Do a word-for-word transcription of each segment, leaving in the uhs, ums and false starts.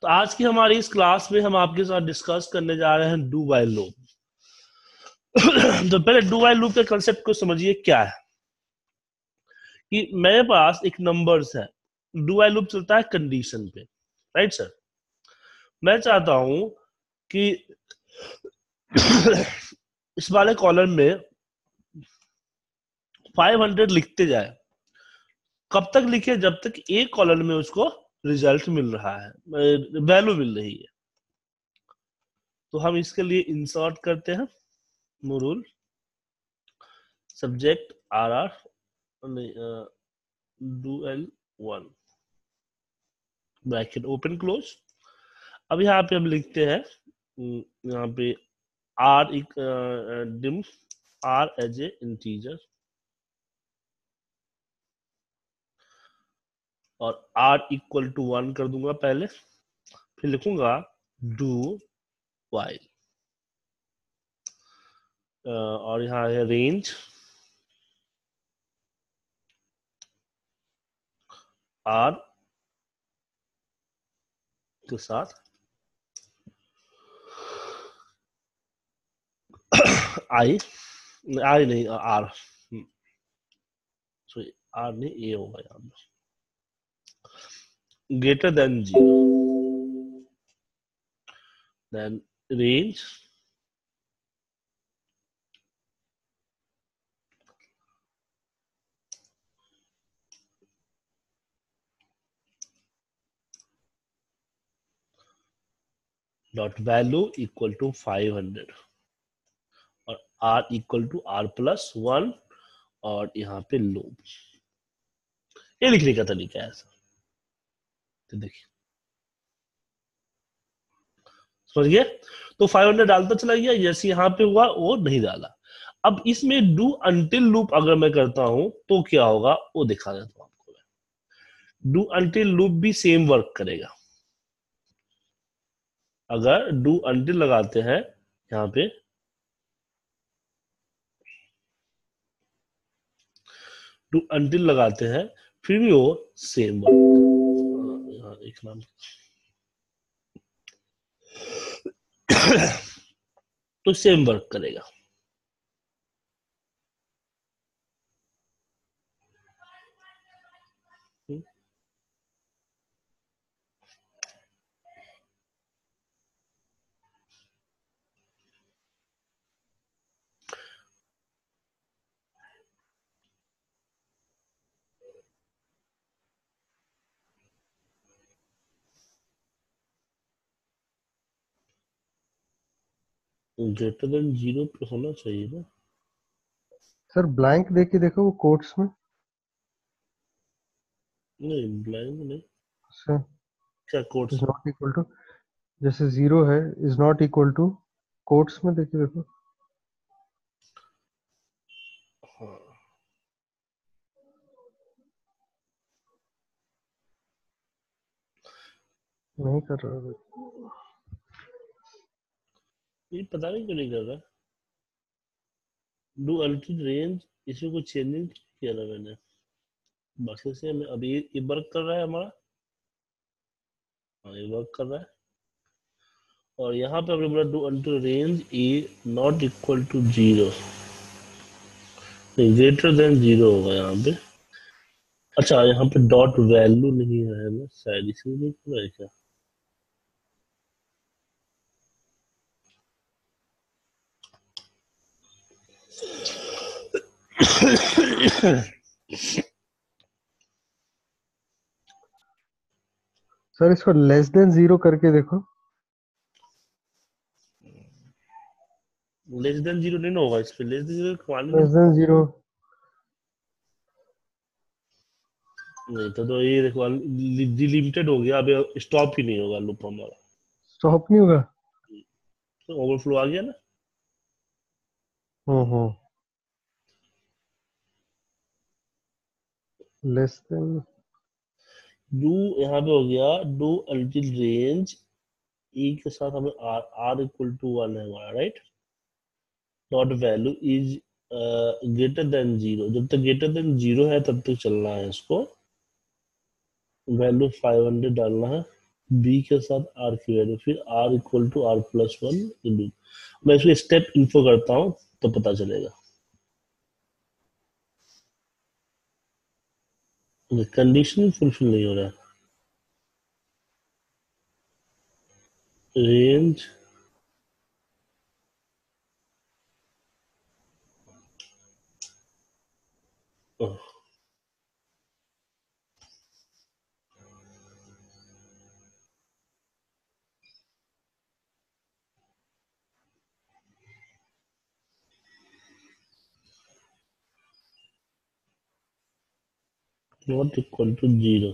तो आज की हमारी इस क्लास में हम आपके साथ डिस्कस करने जा रहे हैं डू व्हाइल लूप। तो पहले डू व्हाइल लूप के कंसेप्ट को समझिए क्या है कि मेरे पास एक नंबर्स है, डू व्हाइल लूप चलता है कंडीशन पे, राइट सर। मैं चाहता हूं कि इस वाले कॉलम में पाँच सौ लिखते जाए। कब तक लिखे? जब तक एक कॉलम में उसको रिजल्ट मिल रहा है, वैल्यू मिल रही है। तो हम इसके लिए इंसर्ट करते हैं rule subject R R dual one bracket open close. अब यहाँ पे हम लिखते हैं, यहाँ पे R dim R as a integer और आर इक्वल टू वन कर दूंगा पहले, फिर लिखूंगा डू व्हाइल और यहाँ है रेंज आर के साथ आई आई नहीं आर, सॉरी आर नहीं ए होगा यहाँ पे, greater than zero, then range dot value equal to five hundred और R equal to R plus one और यहाँ पे लूप। ये लिखने का तरीका है ऐसा। तो देखिए समझ गए। तो पाँच सौ डालता चला गया, जैसे यहाँ पे हुआ वो नहीं डाला। अब इसमें डू अंटिल लूप अगर मैं करता हूं तो क्या होगा वो दिखा देता हूं आपको। डू अंटिल लूप भी सेम वर्क करेगा। अगर डू अंटिल लगाते हैं यहाँ पे, डू अंटिल लगाते हैं फिर भी वो सेम वर्क, एक नाम तो सेम वर्क करेगा। ग्रेटर देन जीरो पे होना चाहिए ना सर। ब्लैंक देके देखो वो कोट्स में। नहीं, ब्लैंक नहीं। सर क्या quotes? Is not equal to, जैसे जीरो है is not equal to, quotes में देखे देखो। हाँ नहीं कर रहा है। ये पता नहीं क्यों नहीं कर रहा। डू अल्टर रेंज, इसमें कुछ चेंजिंग किया था मैंने, बाकी से मैं अभी ये वर्क कर रहा है हमारा। हाँ ये वर्क कर रहा है। और यहाँ पे हमने बोला do until range A not equal to zero, greater than zero होगा यहाँ पे। अच्छा यहाँ पे डॉट वैल्यू नहीं है ना, शायद इसलिए नहीं कर रहा है क्या? सर इसको लेस देन जीरो करके देखो। लेस देन जीरो नहीं ना होगा इस पे, less than zero quality less than zero नहीं तो, तो ये देखो डिलिमिटेड हो गया, अब स्टॉप ही नहीं होगा लूप हमारा, स्टॉप नहीं होगा। तो ओवरफ्लो आ गया ना। Hmm hmm less than do यहाँ पे हो गया डू अल्टिल रेंज ई के साथ हमें R R equal to one है हमारा, right. Dot value is greater than zero, जब तक ग्रेटर देन जीरो है तब तक चलना है इसको। वैल्यू फाइव हंड्रेड डालना है, बी के साथ आर की वैल्यू, फिर R equal to R plus one into, मैं इसको स्टेप इन्फो करता हूँ तो पता चलेगा। कंडीशन फुलफिल नहीं हो रहा है। Range not equal to zero.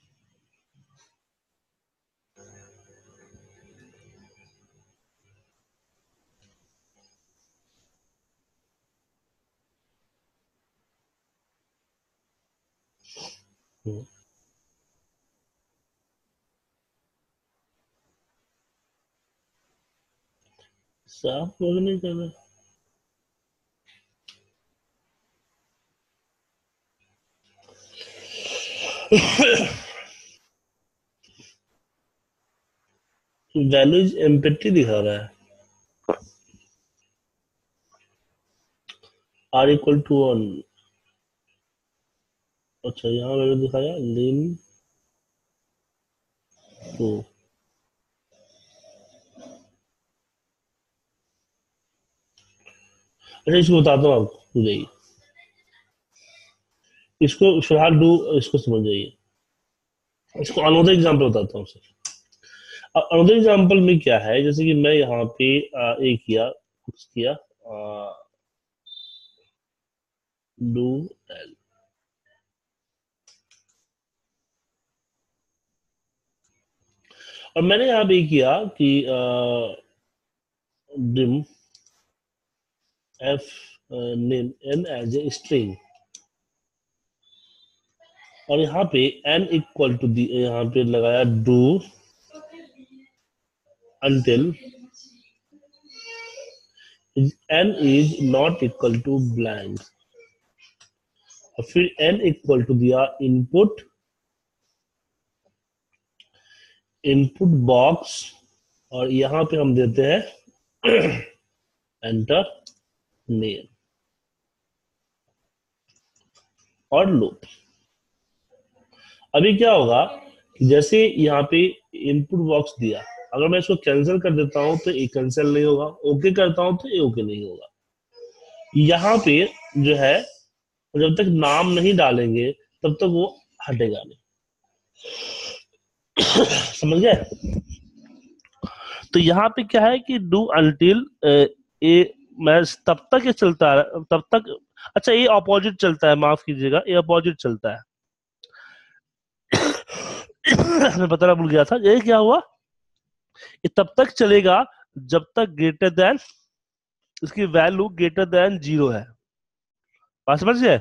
साफ वर्क नहीं कर रहा। वैल्यू इज एम्प्टी दिखा रहा है। R equal to one. अच्छा यहाँ मैंने दिखाया लिन टू। अच्छा इसको बताता हूँ आपको, जाइए इसको फिलहाल डू, इसको समझ जाइए। इसको अनदर एग्जांपल बताता हूँ सर। अनदर एग्जांपल में क्या है, जैसे कि मैं यहाँ पे ए किया किया डू एल, और मैंने यहाँ पे किया कि dim F name N as a string, और यहाँ पे एन इक्वल टू दी, यहाँ पे लगाया do until n is not equal to blank, और फिर n इक्वल टू दिया इनपुट इनपुट बॉक्स, और यहाँ पे हम देते हैं एंटर नेम और लूप। अभी क्या होगा कि जैसे यहाँ पे इनपुट बॉक्स दिया, अगर मैं इसको कैंसिल कर देता हूं तो ये कैंसिल नहीं होगा, ओके करता हूं तो ये ओके नहीं होगा। यहाँ पे जो है जब तक नाम नहीं डालेंगे तब तक वो हटेगा नहीं। समझ गए? तो यहाँ पे क्या है कि डू अनटिल ए, मैं तब तक ये चलता है तब तक, अच्छा ये अपोजिट चलता है, माफ कीजिएगा ये अपोजिट चलता है। मैं बताना भूल गया था, ये क्या हुआ, ये तब तक चलेगा जब तक ग्रेटर देन, इसकी वैल्यू ग्रेटर देन जीरो है। बात समझ गए?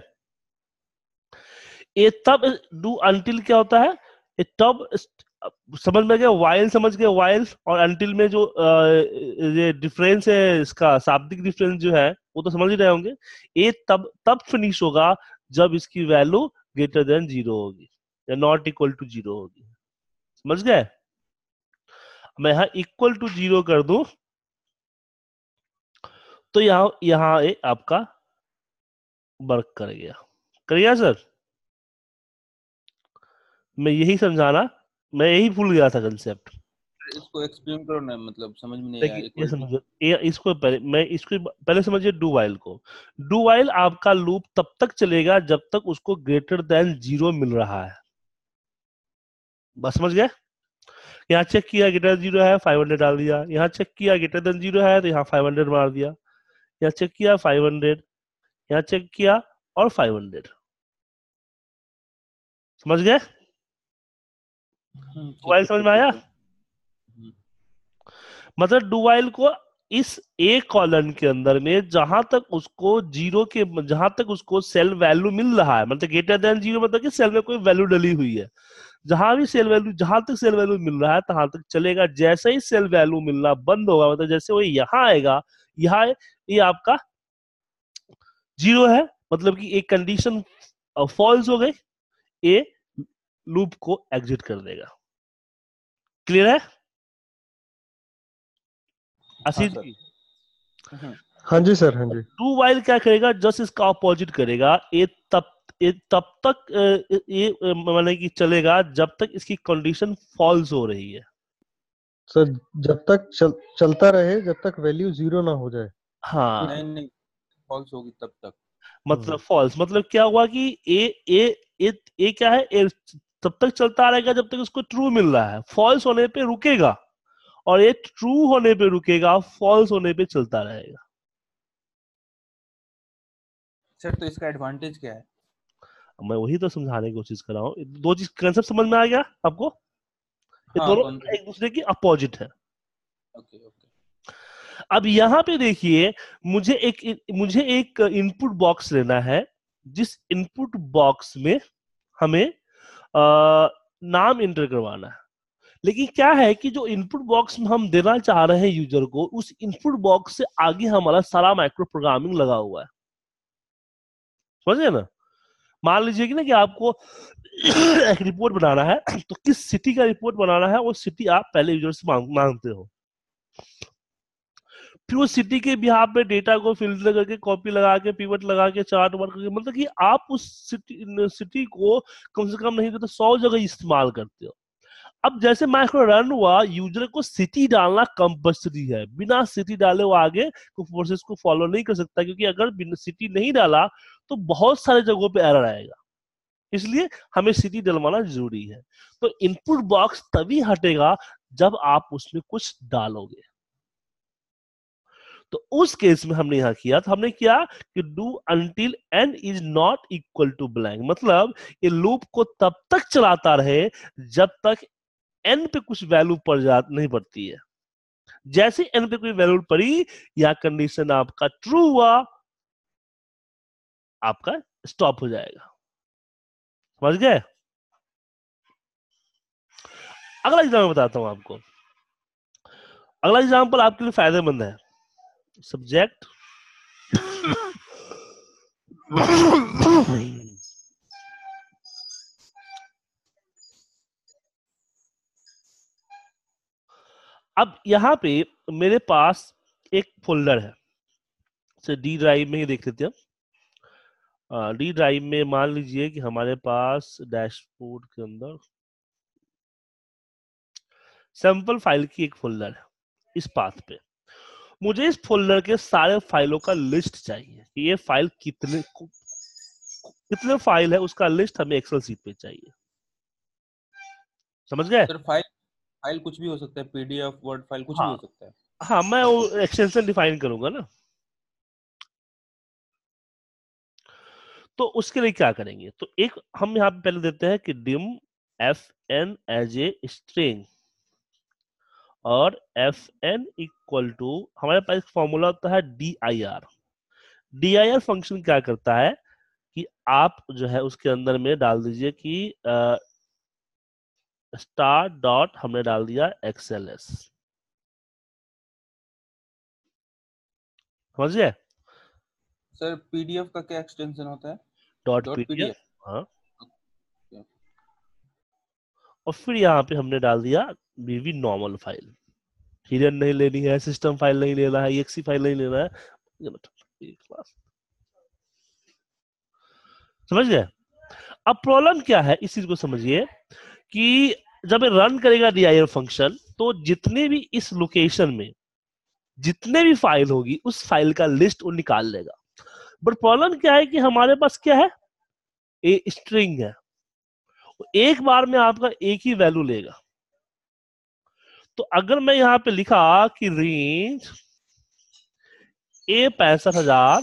ये तब डू अनटिल क्या होता है, ये तब समझ में गया, वाइल समझ गए, वाइल और अनटिल में जो ये डिफरेंस है, इसका शाब्दिक डिफरेंस जो है वो तो समझ ही रहे होंगे। ये तब तब फिनिश होगा जब इसकी वैल्यू ग्रेटर देन जीरो होगी या नॉट इक्वल टू जीरो होगी। समझ गए? मैं यहां इक्वल टू जीरो कर दूं तो यहां यहां ये आपका वर्क कर गया, कर गया सर? मैं यही समझाना, मैं यही भूल गया था कंसेप्ट। इसको एक्सप्लेन करो ना, मतलब समझ में नहीं आया। देखिए ये समझो, ये इसको पहले मैं इसको पहले समझिए डू वाइल को। डू वाइल आपका लूप तब तक चलेगा जब तक उसको ग्रेटर देन जीरो मिल रहा है। बस समझ गए? यहाँ चेक किया ग्रेटर देन जीरो है, फाइव हंड्रेड डाल दिया। यहाँ चेक किया ग्रेटर देन जीरो है तो यहाँ फाइव हंड्रेड मार दिया। यहाँ चेक किया फाइव हंड्रेड, यहाँ चेक किया और फाइव हंड्रेड। समझ गए? डू वाइल समझ में आया? मतलब डू वाइल को इस ए कॉलन के अंदर में जहां तक उसको जीरो के, जहां तक उसको सेल वैल्यू मिल रहा है, मतलब ग्रेटर देन जीरो मतलब कि सेल में कोई वैल्यू डली हुई है, जहां भी सेल वैल्यू, जहां तक सेल वैल्यू मिल रहा है तहां तक चलेगा। जैसे ही सेल वैल्यू मिलना बंद होगा, मतलब जैसे वो यहाँ आएगा, यहाँ ये आपका जीरो है, मतलब कि एक कंडीशन फॉल्स हो गई, ए लूप को एग्जिट कर देगा। क्लियर है हाँ आशीष सर। जी? हम्म, हाँ जी सर, हाँ जी। डू वाइल क्या करेगा, जस्ट इसका ऑपोजिट करेगा। ये तब ये तब तक अ, ये अ, माने कि चलेगा जब तक इसकी कंडीशन फॉल्स हो रही है। सर जब तक चल, चलता रहे जब तक वैल्यू जीरो ना हो जाए। हाँ, नहीं नहीं, फॉल्स होगी तब तक। मतलब फॉल्स मतलब क्या हुआ कि ए ए ए, ए क्या है, ए तब तक चलता रहेगा जब तक उसको ट्रू मिल रहा है, फॉल्स होने पे रुकेगा, और ये ट्रू होने पे रुकेगा, फॉल्स होने पे चलता रहेगा। सर तो इसका एडवांटेज क्या है? मैं वही तो समझाने की कोशिश कर रहा हूँ। दो चीज कंसेप्ट समझ में आ गया आपको? ये हाँ दोनों कौन। एक दूसरे की अपोजिट है। Okay okay. अब यहाँ पे देखिए, मुझे एक मुझे एक इनपुट बॉक्स लेना है, जिस इनपुट बॉक्स में हमें आ, नाम एंटर करवाना है। लेकिन क्या है कि जो इनपुट बॉक्स में हम देना चाह रहे हैं यूजर को, उस इनपुट बॉक्स से आगे हमारा सारा माइक्रो प्रोग्रामिंग लगा हुआ है। समझ गए ना? मान लीजिए कि ना कि आपको एक रिपोर्ट बनाना है, तो किस सिटी का रिपोर्ट बनाना है वो सिटी आप पहले यूजर से मांग, मांगते हो। फिर वो सिटी के बिहाफ पे डेटा को फिल्टर करके कॉपी लगा के पिवट लगा के चार्ट वर्क करके, मतलब कि आप उस सिटी सिटी को कम से कम नहीं तो सौ जगह इस्तेमाल करते हो। अब जैसे माइक्रो रन हुआ, यूजर को सिटी डालना कंपल्सरी है। बिना सिटी डाले वो आगे को प्रोसेस को फॉलो नहीं कर सकता, क्योंकि अगर बिना सिटी नहीं डाला तो बहुत सारे जगहों पे एरर आएगा। इसलिए हमें सिटी डलवाना जरूरी है। तो इनपुट बॉक्स तभी हटेगा जब आप उसमें कुछ डालोगे। तो उस केस में हमने यहां किया, तो हमने किया कि do until N is not equal to blank, मतलब ये लूप को तब तक चलाता रहे जब तक एन पे कुछ वैल्यू पड़ जा नहीं पड़ती है। जैसे एन पे कोई वैल्यू पड़ी या कंडीशन आपका ट्रू हुआ, आपका स्टॉप हो जाएगा। समझ गए? अगला एग्जाम्पल बताता हूं आपको। अगला एग्जाम्पल आपके लिए फायदेमंद है। सब्जेक्ट अब यहां पे मेरे पास एक फोल्डर है, से डी ड्राइव में ही देख लेते हैं। डी ड्राइव में मान लीजिए कि हमारे पास डैशबोर्ड के अंदर सैंपल फाइल की एक फोल्डर है। इस पाथ पे मुझे इस फोल्डर के सारे फाइलों का लिस्ट चाहिए कि ये फाइल कितने कितने फाइल है, उसका लिस्ट हमें एक्सेल सीट पे चाहिए। समझ गए? सर फाइल फाइल कुछ भी हो सकता है, पीडीएफ वर्ड फाइल कुछ भी हाँ हो सकता है। हाँ, मैं वो एक्सटेंशन डिफाइन करूंगा ना। तो उसके लिए क्या करेंगे, तो एक हम यहाँ पे पहले देते हैं कि dim F N as a string, और एफ एन इक्वल टू हमारे पास एक फॉर्मूला होता है D I R. D I R function क्या करता है कि आप जो है उसके अंदर में डाल दीजिए कि स्टार डॉट हमने डाल दिया एक्सएलएस। समझ गए? सर पीडीएफ का क्या एक्सटेंशन होता है? Dot dot PDF. पीडीएफ। हाँ, और फिर यहाँ पे हमने डाल दिया बीवी नॉर्मल फाइल। हिडन नहीं लेनी है, सिस्टम फाइल नहीं लेना है, एक्सी फाइल नहीं लेना है। समझ गए? अब प्रॉब्लम क्या है इस चीज को समझिए कि जब रन करेगा डीआईआर फंक्शन, तो जितने भी इस लोकेशन में जितने भी फाइल होगी उस फाइल का लिस्ट वो निकाल लेगा। बट प्रॉब्लम क्या है कि हमारे पास क्या है, ए स्ट्रिंग है, एक बार में आपका एक ही वैल्यू लेगा। तो अगर मैं यहां पे लिखा कि रेंज ए पैंसठ हजार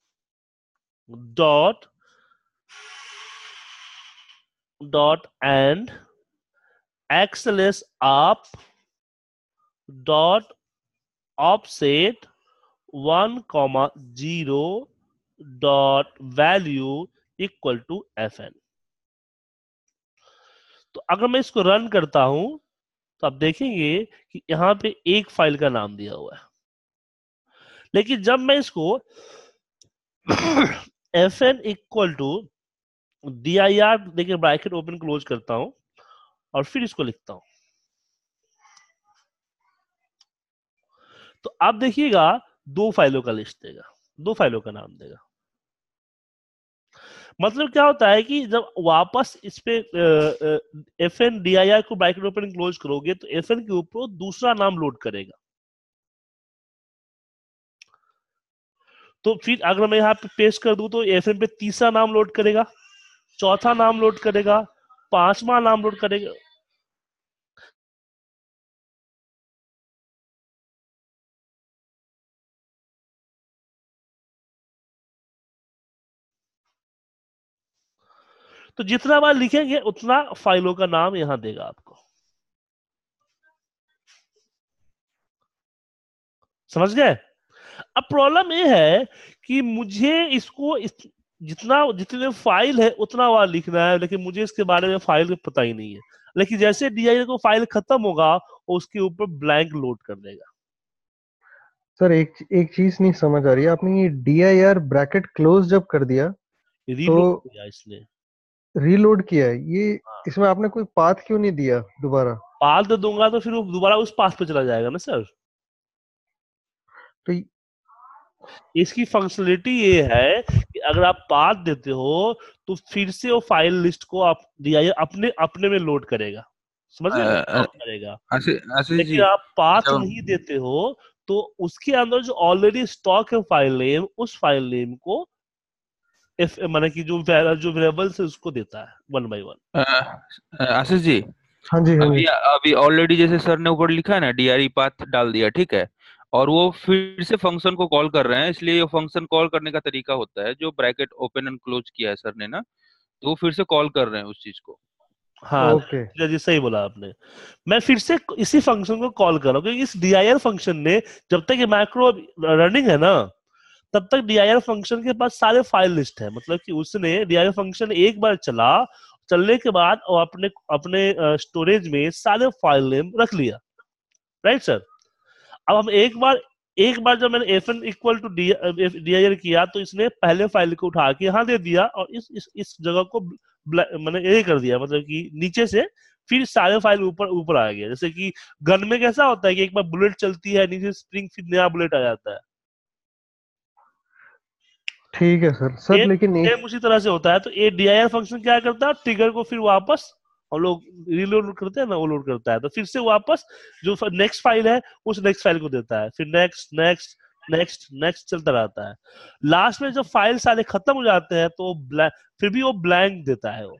dot dot end XLS up dot offset one comma zero dot value equal to F N, तो अगर मैं इसको रन करता हूं तो आप देखेंगे कि यहां पे एक फाइल का नाम दिया हुआ है। लेकिन जब मैं इसको F N equal to D I R देखिए ब्रैकेट ओपन क्लोज करता हूं और फिर इसको लिखता हूं, तो आप देखिएगा दो फाइलों का लिस्ट देगा, दो फाइलों का नाम देगा। मतलब क्या होता है कि जब वापस इस पे F N D I R को ब्रैकेट ओपन क्लोज करोगे तो एफ एन के ऊपर दूसरा नाम लोड करेगा। तो फिर अगर मैं यहाँ पे पेस्ट कर दूं तो एफ एन पे तीसरा नाम लोड करेगा, चौथा नाम लोड करेगा, पांचवा नाम लोड करेगा। तो जितना बार लिखेंगे उतना फाइलों का नाम यहां देगा आपको। समझ गए? अब प्रॉब्लम ये है कि मुझे इसको इस, जितना जितने फाइल है उतना बार लिखना है, लेकिन मुझे इसके बारे में फाइल पता ही नहीं है। लेकिन जैसे डी आई आर को फाइल खत्म होगा उसके ऊपर ब्लैंक लोड कर देगा। सर एक एक चीज नहीं समझ आ रही है, आपने ये D I R bracket close जब कर दिया तो रीलोड किया इसने, रीलोड किया है ये, हाँ। इसमें आपने कोई पाथ क्यों नहीं दिया दोबारा? पाथ दे दूंगा तो फिर वो दोबारा उस पाथ पे चला जाएगा ना सर। तो इसकी फंक्शनलिटी ये है कि अगर आप पाथ देते हो तो फिर से वो फाइल लिस्ट को आप डी आई आर अपने अपने में लोड करेगा, समझ गए ना, अ, count करेगा। आशीष आशीष लेकिन जी, आप पाथ जब नहीं देते हो तो उसके अंदर जो ऑलरेडी स्टॉक है फाइल नेम, उस फाइल नेम को इफ माने कि जो वे- जो वेरिएबल्स है उसको देता है वन बाय वन। अ, अ, आशीष जी, हाँ जी हाँ जी। अभी अभी ऑलरेडी जैसे सर ने ऊपर लिखा है ना, डीआरई पाथ डाल दिया, ठीक है, और वो फिर से फंक्शन को कॉल कर रहे हैं, इसलिए ये फंक्शन कॉल करने का तरीका होता है जो ब्रैकेट ओपन एंड क्लोज किया है सर ने ना, तो वो फिर से कॉल कर रहे हैं उस चीज को। हाँ ओके जी जी, सही बोला आपने। मैं फिर से इसी फंक्शन को कॉल कर रहा हूँ क्योंकि इस डी आई आर फंक्शन ने, जब तक ये मैक्रो रनिंग है ना तब तक डी आई आर फंक्शन के पास सारे फाइल लिस्ट है। मतलब कि उसने डी आई आर फंक्शन एक बार चला, चलने के बाद वो अपने अपने स्टोरेज में सारे फाइल नेम रख लिया, राइट सर। अब हम एक बार एक बार जब मैंने F N equal to D I R किया तो इसने पहले फाइल को उठा के यहाँ दे दिया और इस इस इस जगह को ब्ल- मैंने ये कर दिया, मतलब कि नीचे से फिर सारे फाइल ऊपर ऊपर आ गया। जैसे कि गन में कैसा होता है कि एक बार बुलेट चलती है नीचे स्प्रिंग, फिर नया बुलेट आ जाता है, ठीक है सर। सर ये लेकिन एक, सेम उसी तरह से होता है। तो ये डी आई आर फंक्शन क्या करता है, ट्रिगर को फिर वापस हम लोग रीलोड करते हैं ना, वो लोड करता है तो फिर से वापस जो नेक्स्ट फाइल है उस नेक्स्ट फाइल को देता है, फिर नेक्स्ट नेक्स्ट नेक्स्ट नेक्स्ट चलता रहता है। लास्ट में जब फाइल सारे खत्म हो जाते हैं तो ब्लैंक, फिर भी वो ब्लैंक देता है वो,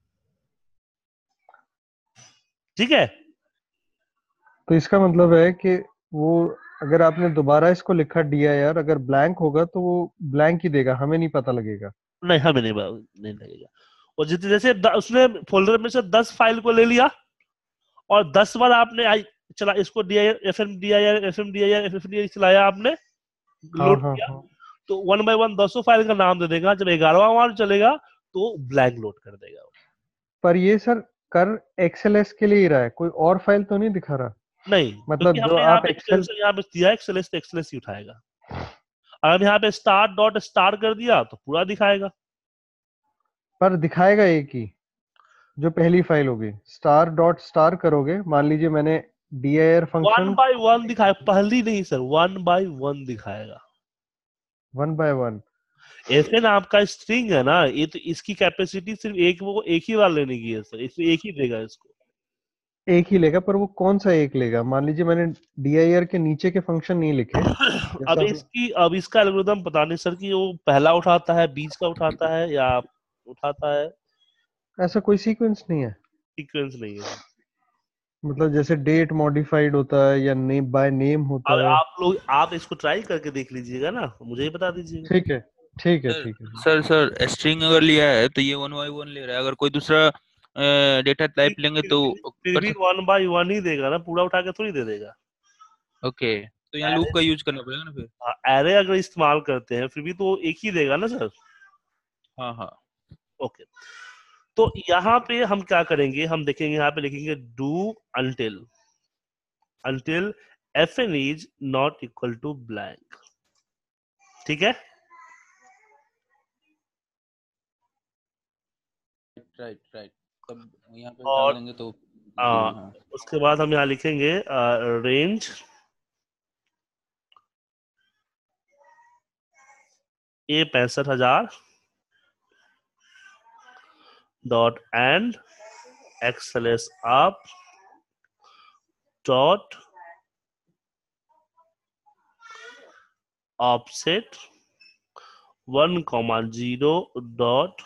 ठीक है। तो इसका मतलब है कि वो, अगर आपने दोबारा इसको लिखा डी आई आर, अगर ब्लैंक होगा तो वो ब्लैंक ही देगा, हमें नहीं पता लगेगा। नहीं हमें नहीं नहीं लगेगा। और जितने जैसे द- उसने फोल्डर में से दस फाइल को ले लिया और दस बार आपने आई चला इसको D I F M D I R F M D I R F M D I R चलाया आपने, हाँ लोड हाँ किया, हाँ। तो वन बाय वन दसों फाइल का नाम दे देगा। जब ग्यारहवां बार चलेगा तो ब्लैंक लोड कर देगा वो। पर ये सर कर एक्सएलएस के लिए ही रहा है, कोई और फाइल तो नहीं दिखा रहा? नहीं, क्योंकि मतलब जो हमने यहाँ आप पे एक्सेल, एक्सटेंशन यहाँ पे दिया है एक्सएलएस, तो एक्सएलएस ही उठाएगा। अगर यहाँ पे स्टार्ट डॉट स्टार कर दिया तो पूरा दिखाएगा। पर दिखाएगा एक ही, जो पहली फाइल होगी। स्टार डॉट स्टार करोगे, मान लीजिए मैंने D I R one function by one दिखाए, पहली नहीं सर, वन बाय वन दिखाएगा। One by one. ऐसे ना आपका स्ट्रिंग है ना, ये तो इसकी कैपेसिटी सिर्फ एक वो एक ही बार लेने की है सर, इसमें एक ही देगा इसको। एक ही लेगा, पर वो कौन सा एक लेगा? मान लीजिए मैंने डी आई आर के नीचे के फंक्शन नहीं लिखे, अब जैसा आपने, इसकी अब इसका एल्गोरिथम पता नहीं सर कि वो पहला उठाता है, बीच का उठाता है या उठाता है, ऐसा कोई सीक्वेंस नहीं है? सीक्वेंस नहीं है। मतलब जैसे डेट मॉडिफाइड होता है या नेम बाय नेम अब होता है? आप लोग आप इसको ट्राई करके देख लीजिएगा ना, मुझे ही बता दीजिएगा। ठीक है ठीक है सर ठीक है। सर सर स्ट्रिंग अगर लिया है तो ये वन बाई वन ले रहा है, अगर कोई दूसरा डेटा टाइप लेंगे फिर तो भी फिर कर भी सकते। वन बाय वन ही देगा ना, पूरा उठा के थोड़ी दे देगा। ओके, तो यहाँ लूप एरे, का यूज करना पड़ेगा ना फिर। एरे अगर इस्तेमाल करते हैं फिर भी तो एक ही देगा ना सर। हाँ हाँ। ओके, तो यहाँ पे हम क्या करेंगे, हम देखेंगे यहाँ पे लिखेंगे do until until F N is not equal to blank, ठीक है। राइट राइट, तब यहाँ पे डाल और देंगे तो आ, हाँ। उसके बाद हम यहाँ लिखेंगे रेंज ए पैंसठ हजार dot end XLS up dot offset one comma zero dot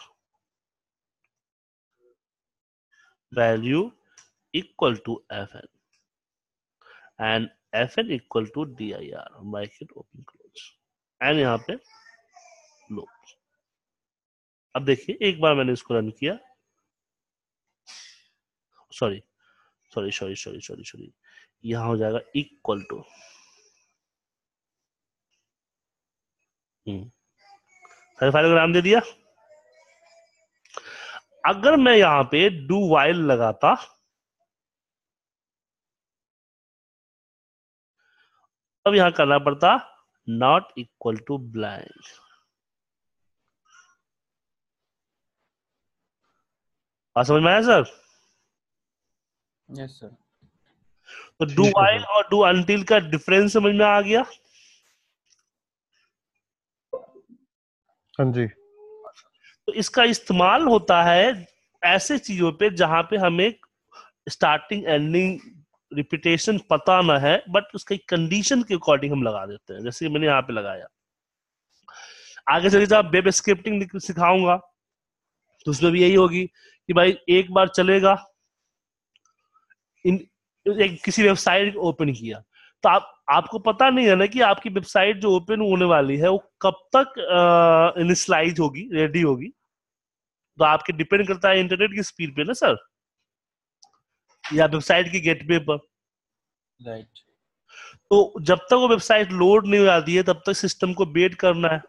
value equal to F N and F N equal to D I R bracket open close and यहाँ पे लो। अब देखिए एक बार मैंने इसको रन किया, sorry sorry sorry sorry sorry sorry यहां हो जाएगा इक्वल टू, फाइलोग्राम दे दिया। अगर मैं यहां पे डू वाइल लगाता अब यहां करना पड़ता नॉट इक्वल टू ब्लैंक। बात समझ में आया सर? Yes sir. तो डू वाइल और डू अनटिल का डिफरेंस समझ में आ गया? हाँ जी। तो इसका इस्तेमाल होता है ऐसे चीजों पे जहां पे हमें स्टार्टिंग एंडिंग रिपीटेशन पता ना है, बट उसके कंडीशन के अकॉर्डिंग हम लगा देते हैं, जैसे मैंने यहाँ पे लगाया। आगे चलिए जब वेब स्क्रिप्टिंग सिखाऊंगा तो उसमें भी यही होगी कि भाई एक बार चलेगा, इन एक किसी वेबसाइट ओपन किया तो आप आपको पता नहीं है ना कि आपकी वेबसाइट जो ओपन होने वाली है वो कब तक इनिशियलाइज होगी, रेडी होगी। तो आपके डिपेंड करता है इंटरनेट की स्पीड पे ना सर, या वेबसाइट की गेटवे पर। राइट। तो जब तक वो वेबसाइट लोड नहीं हो जाती है तब तक सिस्टम को वेट करना है।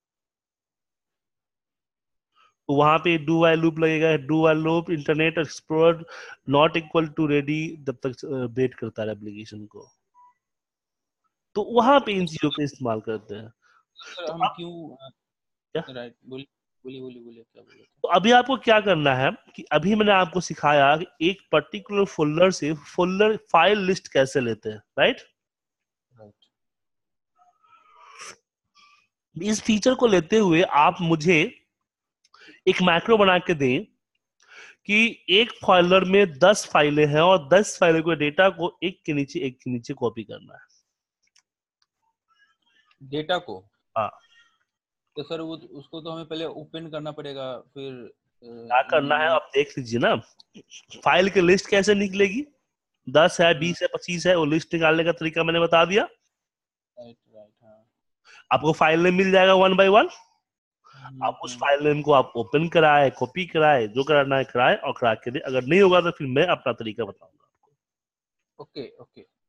तो वहां पे डू वाइल लूप लगेगा, do while loop Internet Explorer not equal to ready, जब तक वेट करता है एप्लीकेशन को। तो वहां पे इन चीजों का इस्तेमाल करते हैं। सर तो हम अब क्यों क्या राइट बोलिए बोलिए बोलिए बोलिए क्या बोले? तो अभी आपको क्या करना है कि अभी मैंने आपको सिखाया कि एक पर्टिकुलर फोल्डर से फोल्डर फाइल लिस्ट कैसे लेते हैं, राइट? राइट। इस फीचर को लेते हुए आप मुझे एक मैक्रो बना के दें कि एक फोल्डर में दस फाइलें हैं और दस फाइलों के डेटा को एक के नीचे एक के नीचे कॉपी करना है। डेटा को? हाँ। तो सर वो उसको तो हमें पहले ओपन करना पड़ेगा, फिर क्या करना है आप देख लीजिए ना। फाइल की लिस्ट कैसे निकलेगी? दस है, बीस है, पच्चीस है, वो लिस्ट निकालने का तरीका मैंने बता दिया। Right right. हाँ। आपको फाइल नेम मिल जाएगा वन बाय वन। आप उस फाइल नेम को आप ओपन कराए, कॉपी कराए, जो कराना है कराए और करा के दे। अगर नहीं होगा तो फिर मैं अपना तरीका बताऊंगा आपको। Okay okay